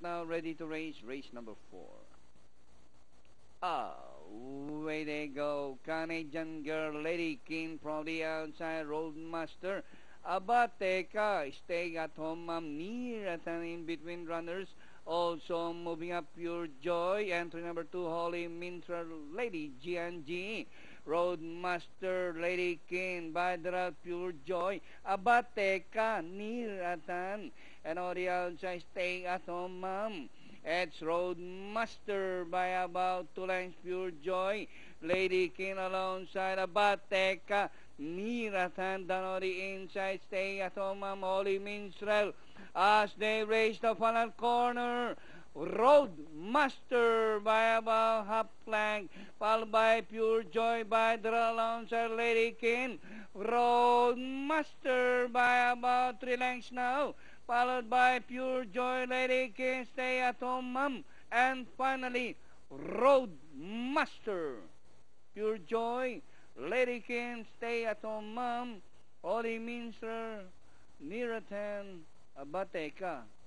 now, ready to race. Race number 4. Away they go. Canadian girl, Lady King from the outside. Roadmaster. Abateka, stay at home, near at and in between runners. Also moving up, Pure Joy. Entry number 2, Holy Minstrel, Lady G&G. Roadmaster, Lady King, by the route, Pure Joy. Abateka, near at hand. And on the outside, stay at home, ma'am. It's Roadmaster by about 2 lengths, Pure Joy. Lady King alongside Abateka. Near at hand, down on the inside, stay at home, ma'am. Holy Minstrel. As they race the final corner, Roadmaster by about half length, followed by Pure Joy by the alongside Lady King. Roadmaster by about 3 lengths now, followed by Pure Joy, Lady King, stay at home, ma'am. And finally, Roadmaster, Pure Joy, Lady King, stay at home, ma'am. Holy Minstrel, near at hand, Abateka.